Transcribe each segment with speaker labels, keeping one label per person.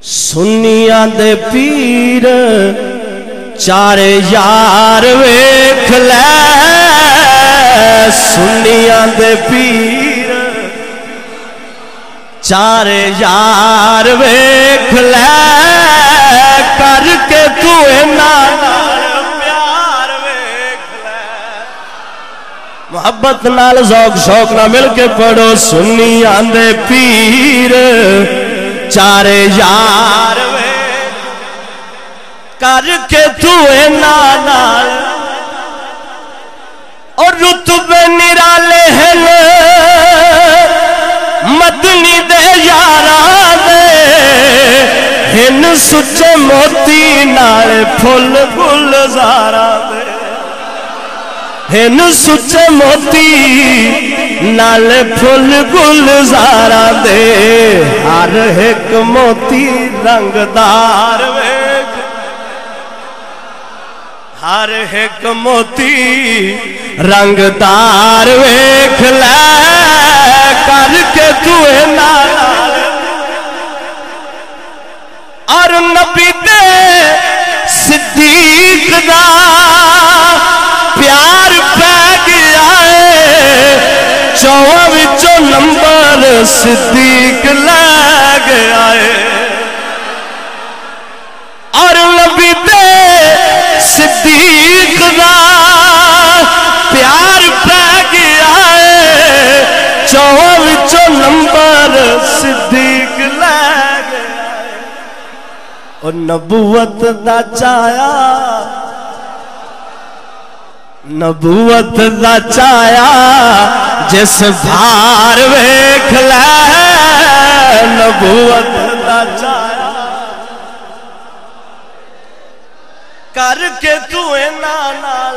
Speaker 1: سنیاں دے پیر چارے یار ویکھ لے سنیاں دے پیر چارے یار ویکھ لے کر کے تو پیار ویکھ لے محبت نال ذوق شوق نہ مل کے پڑھو سنیاں دے پیر چارے یار ویکھ کر کے تو نال اور رتبے نرالے ہیں مدنی دے یاراں دے ہن سچے موتی نال پھل گلزاراں دے ہن سچے موتی نال پھل گلزاراں دے ہر ایک موتی رنگدار ویکھ ہر ایک موتی رنگدار ویکھ لے کر کے تو نال اور نبی دے صدیق دا پیار پہ گیا ہے چواں وچوں نمبر صدیق لے گیا ہے اور نبی دے صدیق دا پیار پہ گیا ہے چواں وچوں نمبر صدیق لے گیا ہے اور نبوت دا چایا نبوت دا چایا جس بھار ویکھ لے نبوت دا چایا کر کے تو نال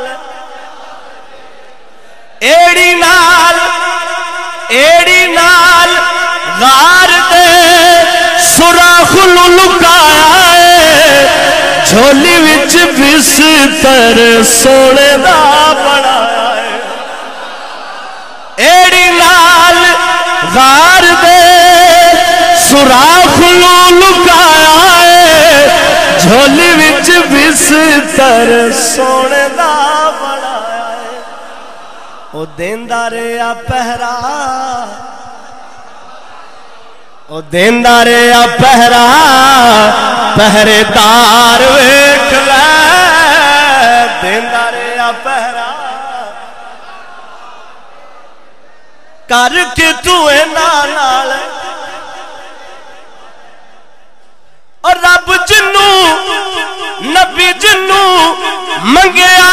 Speaker 1: ایڑی نال غار دے سوراخ لکایا ہے جھولی وچ بستر سونے دا بنایا ہے ایڑی نال غار دے سوراخ لکایا ہے جھولی وچ بستر سونے دا بنایا ہے او دیندا رہیا پہرا او دیندا رہیا پہرا پہرے دار ویکھ لے دیندا رہیا پہرا کر کے تو نال اور رب جنوں نبی جنوں منگیا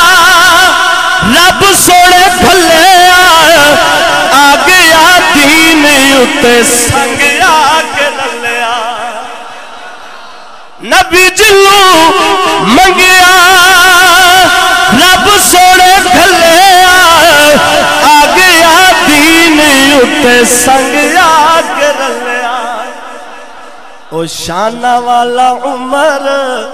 Speaker 1: رب سونے بھلیا آ گیا دین اتے سنگیا کے للیا نبی جنوں منگیا رب سونے بھلیا آ گیا دین اتے سنگیا کے للیا او شانہ والا عمر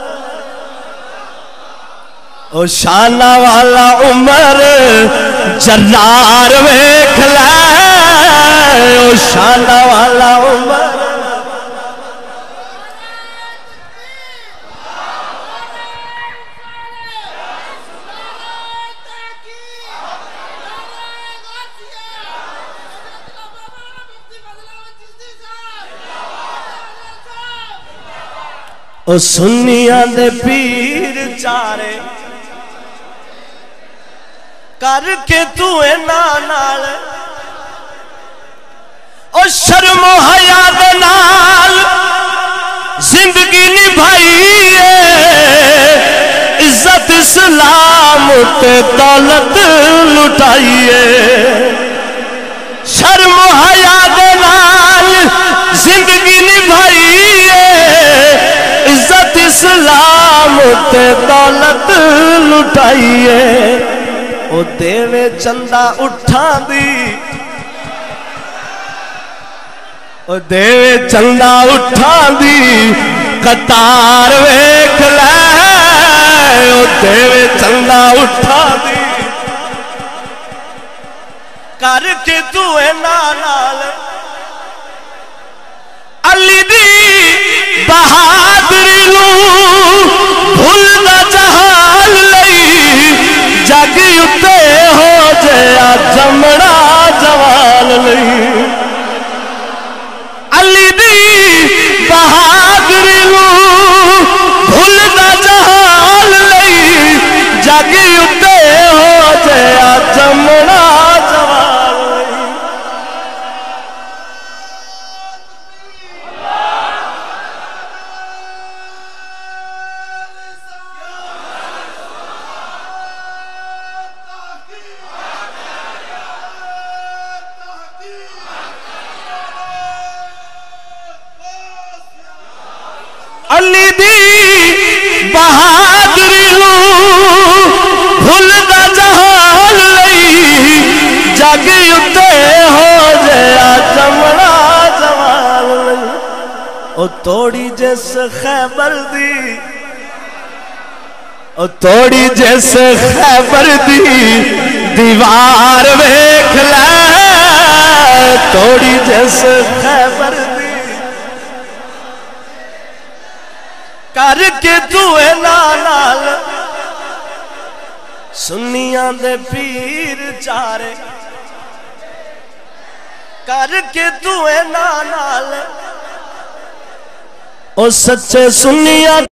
Speaker 1: او شانہ والا عمر جرار ویکھ لے او شانہ والا عمر او سنیاں دے پیر چارے کر کے تو نال او شرم و حیا دے نال زندگی نبھائی ہے عزت اسلام تے دولت لٹائی ہے شرم و حیا دے نال زندگی نبھائی ہے عزت اسلام تے دولت لٹائی ہے او دیوے چندہ اٹھاں دی او دیوے چندہ اٹھاں دی قطار ویکھ لے او دیوے چندہ اٹھاں دی کر کے دوئے نال علی دی بہادری نو بھولنا جہان لئی جگ اتے ہو جیا جمنا جوان لئی علی دی بہادری نو بھولنا جہان لئی جگ اتے ہو جیا جمنا جوان لئی علی دی بہادری نو بھولنا جہان لئی جگ اتے ہو جیا جمنا جوان لئی او توڑی جس خیبر دی او توڑی جس خیبر دی دیوار ویکھ لے توڑی جس خیبر دی کر کے دوے نال سنیاں دے پیر چارے کر کے دوے نال او سچے سنیاں